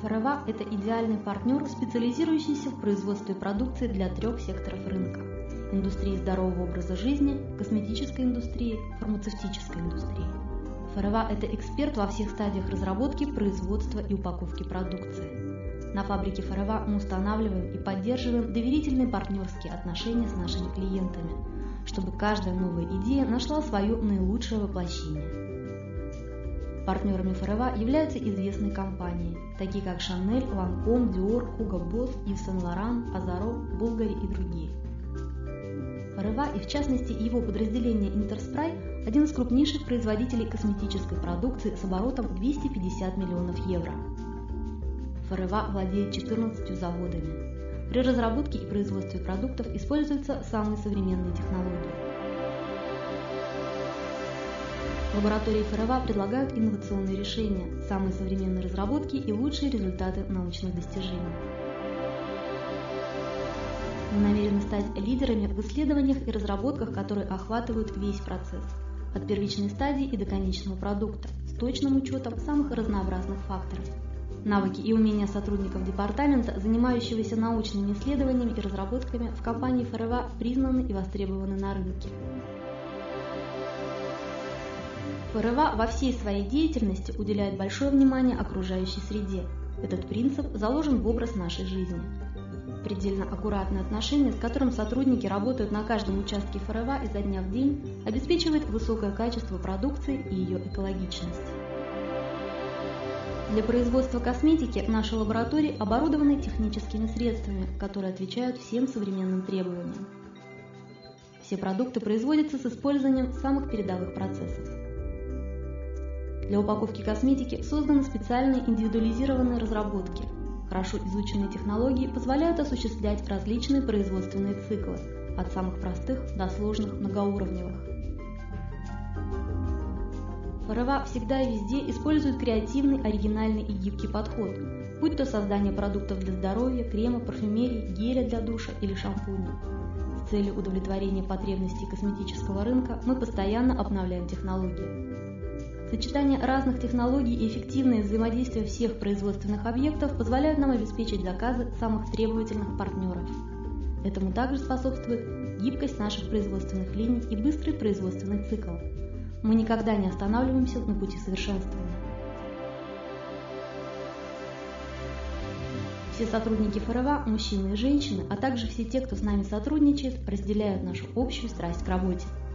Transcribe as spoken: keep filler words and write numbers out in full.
ФРЭВА – это идеальный партнер, специализирующийся в производстве продукции для трех секторов рынка – индустрии здорового образа жизни, косметической индустрии, фармацевтической индустрии. ФРЭВА – это эксперт во всех стадиях разработки, производства и упаковки продукции. На фабрике ФРЭВА мы устанавливаем и поддерживаем доверительные партнерские отношения с нашими клиентами, чтобы каждая новая идея нашла свое наилучшее воплощение. Партнерами ФРЭВА являются известные компании, такие как Шанель, Ланком, Диор, Хуго Босс, Ив Сен-Лоран, Азаро, Булгари и другие. ФРЭВА и в частности его подразделение Интерспрай – один из крупнейших производителей косметической продукции с оборотом двести пятьдесят миллионов евро. ФРЭВА владеет четырнадцатью заводами. При разработке и производстве продуктов используются самые современные технологии. Лаборатории ФРЭВА предлагают инновационные решения, самые современные разработки и лучшие результаты научных достижений. Мы намерены стать лидерами в исследованиях и разработках, которые охватывают весь процесс, от первичной стадии и до конечного продукта, с точным учетом самых разнообразных факторов. Навыки и умения сотрудников департамента, занимающегося научными исследованиями и разработками, в компании ФРЭВА признаны и востребованы на рынке. ФРЭВА во всей своей деятельности уделяет большое внимание окружающей среде. Этот принцип заложен в образ нашей жизни. Предельно аккуратное отношение, с которым сотрудники работают на каждом участке ФРЭВА изо дня в день, обеспечивает высокое качество продукции и ее экологичность. Для производства косметики наши лаборатории оборудованы техническими средствами, которые отвечают всем современным требованиям. Все продукты производятся с использованием самых передовых процессов. Для упаковки косметики созданы специальные индивидуализированные разработки. Хорошо изученные технологии позволяют осуществлять различные производственные циклы, от самых простых до сложных многоуровневых. ФРЭВА всегда и везде использует креативный, оригинальный и гибкий подход, будь то создание продуктов для здоровья, крема, парфюмерии, геля для душа или шампуня. С целью удовлетворения потребностей косметического рынка мы постоянно обновляем технологии. Сочетание разных технологий и эффективное взаимодействие всех производственных объектов позволяют нам обеспечить заказы самых требовательных партнеров. Этому также способствует гибкость наших производственных линий и быстрый производственный цикл. Мы никогда не останавливаемся на пути совершенствования. Все сотрудники ФРЭВА, мужчины и женщины, а также все те, кто с нами сотрудничает, разделяют нашу общую страсть к работе.